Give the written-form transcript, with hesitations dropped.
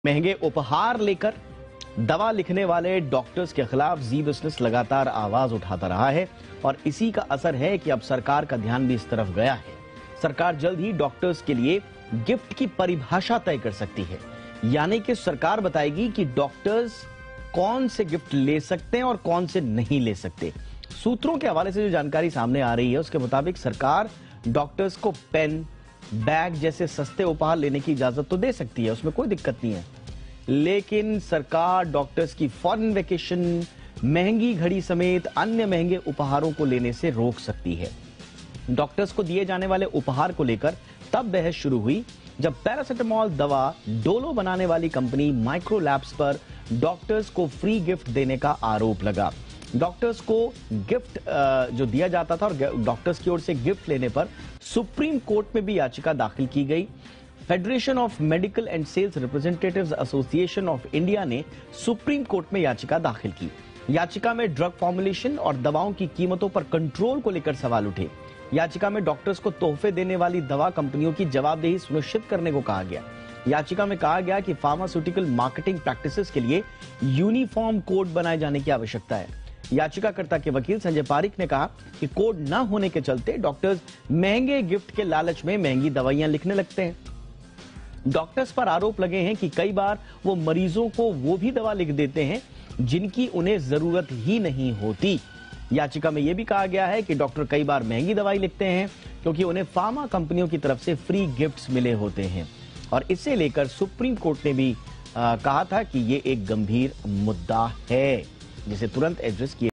महंगे उपहार लेकर दवा लिखने वाले डॉक्टर्स के खिलाफ जी बिजनेस लगातार आवाज उठाता रहा है और इसी का असर है कि अब सरकार का ध्यान भी इस तरफ गया है। सरकार जल्द ही डॉक्टर्स के लिए गिफ्ट की परिभाषा तय कर सकती है, यानी कि सरकार बताएगी कि डॉक्टर्स कौन से गिफ्ट ले सकते हैं और कौन से नहीं ले सकते। सूत्रों के हवाले से जो जानकारी सामने आ रही है उसके मुताबिक सरकार डॉक्टर्स को पेन, बैग जैसे सस्ते उपहार लेने की इजाजत तो दे सकती है, उसमें कोई दिक्कत नहीं है, लेकिन सरकार डॉक्टर्स की फॉरेन वेकेशन, महंगी घड़ी समेत अन्य महंगे उपहारों को लेने से रोक सकती है। डॉक्टर्स को दिए जाने वाले उपहार को लेकर तब बहस शुरू हुई जब पैरासिटामोल दवा डोलो बनाने वाली कंपनी माइक्रो लैब्स पर डॉक्टर्स को फ्री गिफ्ट देने का आरोप लगा। डॉक्टर्स को गिफ्ट जो दिया जाता था और डॉक्टर्स की ओर से गिफ्ट लेने पर सुप्रीम कोर्ट में भी याचिका दाखिल की गई। Federation of Medical and Sales Representatives Association of India ने सुप्रीम कोर्ट में याचिका दाखिल की। याचिका में ड्रग फॉर्मुलेशन और दवाओं की कीमतों पर कंट्रोल को लेकर सवाल उठे। याचिका में डॉक्टर्स को तोहफे देने वाली दवा कंपनियों की जवाबदेही सुनिश्चित करने को कहा गया। याचिका में कहा गया कि फार्मास्यूटिकल मार्केटिंग प्रैक्टिसेस के लिए यूनिफॉर्म कोड बनाए जाने की आवश्यकता है। याचिकाकर्ता के वकील संजय पारिक ने कहा कि कोड न होने के चलते डॉक्टर्स महंगे गिफ्ट के लालच में महंगी दवाइयां लिखने लगते हैं। डॉक्टर्स पर आरोप लगे हैं कि कई बार वो मरीजों को वो भी दवा लिख देते हैं जिनकी उन्हें जरूरत ही नहीं होती। याचिका में यह भी कहा गया है कि डॉक्टर कई बार महंगी दवाई लिखते हैं क्योंकि उन्हें फार्मा कंपनियों की तरफ से फ्री गिफ्ट्स मिले होते हैं और इसे लेकर सुप्रीम कोर्ट ने भी कहा था कि यह एक गंभीर मुद्दा है जिसे तुरंत एड्रेस किया